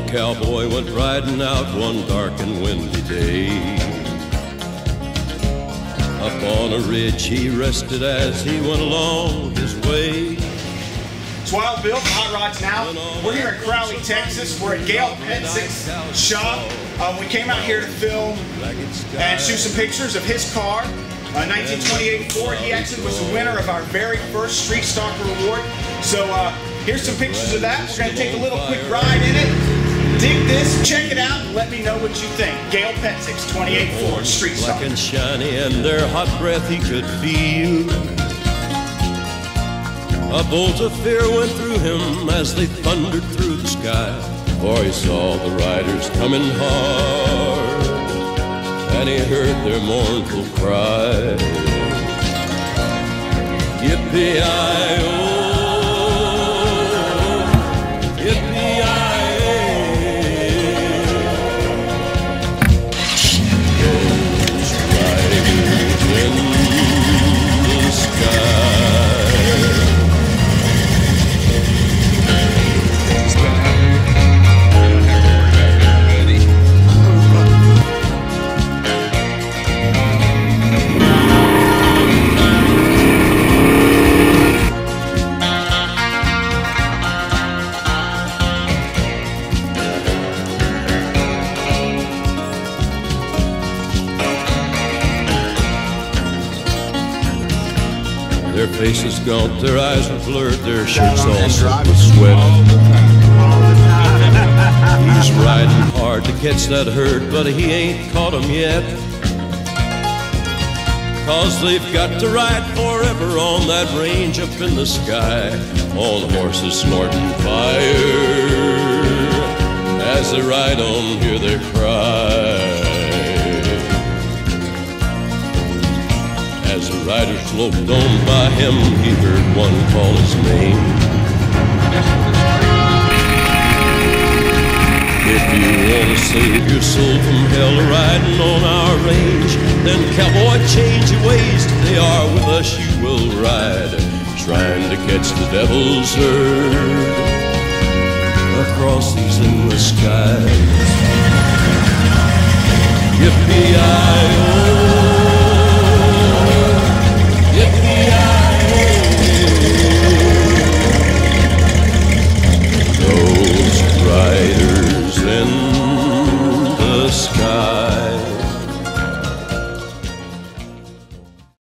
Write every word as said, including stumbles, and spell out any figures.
cowboy went riding out one dark and windy day. Up on a ridge he rested as he went along his way. It's Wild Bill from Hot Rods Now. We're here in Crowley, Texas. We're at Gail Petsick's shop. Um, we came out here to film and shoot some pictures of his car. Uh, nineteen twenty-eight Ford. He actually was the winner of our very first Street Stalker award. So uh, here's some pictures of that. We're going to take a little quick ride in it. Dig this, check it out, and let me know what you think. Gail Petsick's twenty-eight Ford Street Stalker. Black and shiny, and their hot breath he could feel. A bolt of fear went through him as they thundered through the sky, for he saw the riders coming hard, and he heard their mournful cry. Yippee-i-oh, yippee-i-oh. Those riders in the sky. Their faces gaunt, their eyes were blurred, their shirts all soaked with sweat. He's riding hard to catch that herd, but he ain't caught 'em yet. 'Cause they've got to ride forever on that range up in the sky, on horses snorting fire. As they ride on, hear their cry. As the riders loped on by him, he heard one call his name. If you want to save your soul from hell riding on our range, then cowboy, change your ways. Today are with us you will ride, trying to catch the devil's herd across these endless skies. Yippee-i-oh, those riders in